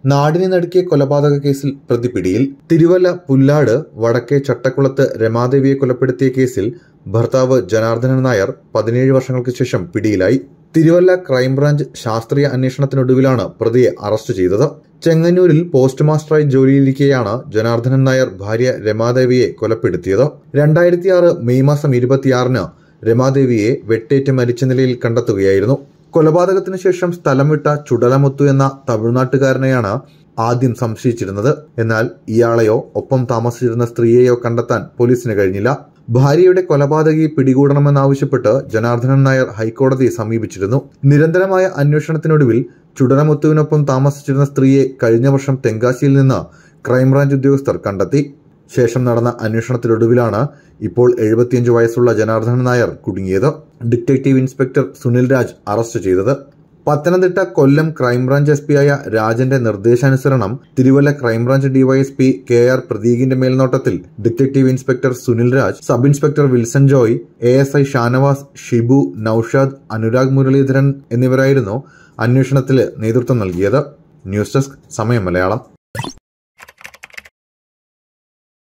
നാടിനെ നടുക്കിയ കൊലപാതക കേസിൽ പ്രതി പിടിയിൽ. തിരുവല്ല പുല്ലാട് വടക്കേ ചട്ടക്കുളത്ത് രമാദേവിയെ കൊലപ്പെടുത്തിയ കേസിൽ ഭർത്താവ് ജനാർദ്ദനൻ നായർ 17 വർഷങ്ങൾക്ക് ശേഷം പിടിയിലായി. തിരുവല്ല ക്രൈംബ്രാഞ്ച് ശാസ്ത്രീയ അന്വേഷണത്തിനൊടുവിലാണ് പ്രതിയെ അറസ്റ്റ് ചെയ്തത്. ചെങ്ങന്നൂരിൽ പോസ്റ്റ് മാസ്റ്ററായി ജോലിയിലിരിക്കെയാണ് ജനാർദ്ദനൻ നായർ ഭാര്യ രമാദേവിയെ കൊലപ്പെടുത്തിയത്. 2006 മെയ് മാസം 26-ന് രമാദേവിയെ വെട്ടേറ്റ് മരിച്ച നിലയിൽ കണ്ടെത്തുകയായിരുന്നു. കൊലപാതകത്തിനു ശേഷം സ്ഥലം വിട്ട ചുടലമുത്തു എന്ന തമിഴ്നാട്ടുകാരനെയാണ് ആദ്യം സംശയിച്ചിരുന്നത്. എന്നാൽ ഇയാളെയോ ഒപ്പം താമസിച്ചിരുന്ന സ്ത്രീയെയോ കണ്ടെത്താൻ പോലീസിന് കഴിഞ്ഞില്ല. ഭാര്യയുടെ കൊലപാതകിയെ പിടികൂടണമെന്നാവശ്യപ്പെട്ട് ജനാർദ്ദനൻ നായർ ഹൈക്കോടതിയെ സമീപിച്ചിരുന്നു. നിരന്തരമായ അന്വേഷണത്തിനൊടുവിൽ ചുടലമുത്തുവിനൊപ്പം താമസിച്ചിരുന്ന സ്ത്രീയെ കഴിഞ്ഞ വർഷം തെങ്കാശിയിൽ നിന്ന് ക്രൈംബ്രാഞ്ച് ഉദ്യോഗസ്ഥർ കണ്ടെത്തി. ശേഷം നടന്ന അന്വേഷണത്തിനൊടുവിലാണ് ഇപ്പോൾ 75 വയസ്സുള്ള ജനാർദ്ദനൻ നായർ കുടുങ്ങിയത്. Detective inspector Sunil Raj arrest ചെയ്തത്. പത്തനംതിട്ട കൊല്ലം ക്രൈംബ്രാഞ്ച് SP ആയ രാജന്റെ നിർദ്ദേശാനുസരണം തിരുവല്ല ക്രൈംബ്രാഞ്ച് DYSP KR പ്രതീകിന്റെ മേൽനോട്ടത്തിൽ detective inspector Sunil Raj, sub inspector Wilson Joy, ASI Shanavas, Shibu, Naushad, Anurag Muraleedharan എന്നിവരായിരുന്നു അന്വേഷണത്തിൽ നേതൃത്വം നൽകിയത്. ന്യൂസ് ഡെസ്ക് സമയം മലയാളം.